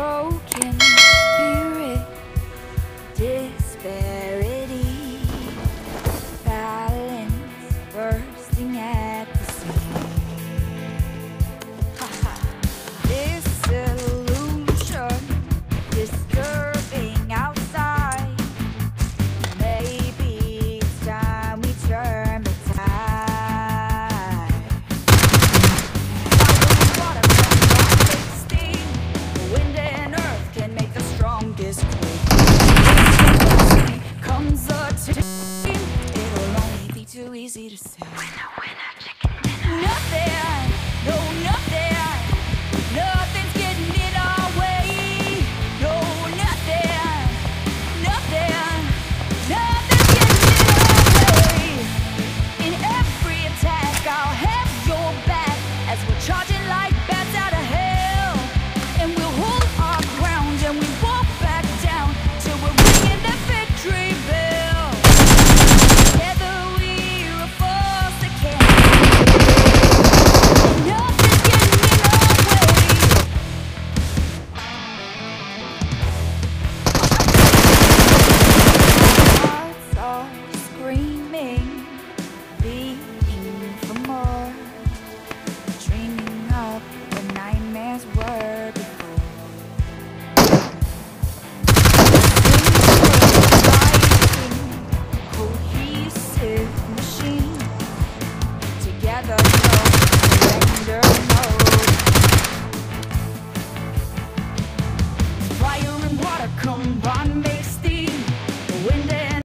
broken spirit, disparity, balance bursting at the seams. Disillusion, disturbing outside. Maybe it's time we turn the tide. Water from steam. Wind and earth can make the strongest quake. Comes a team. It'll only be too easy to say. Winner, winner, chicken dinner. Nothing, no nothing. Nothing's getting in our way. No, nothing, nothing. Nothing's getting in our way. In every attack, I'll have your back as we're charging like bats out of hell. And we'll hold our ground and we won't back down till we're ringing the victory bell. Together we're a force that can't be. Nothing's getting in our way. Hearts are screaming, beating for more, dreaming up what nightmares were before. Cohesive machine, together no surrender mode. Fire and water combine.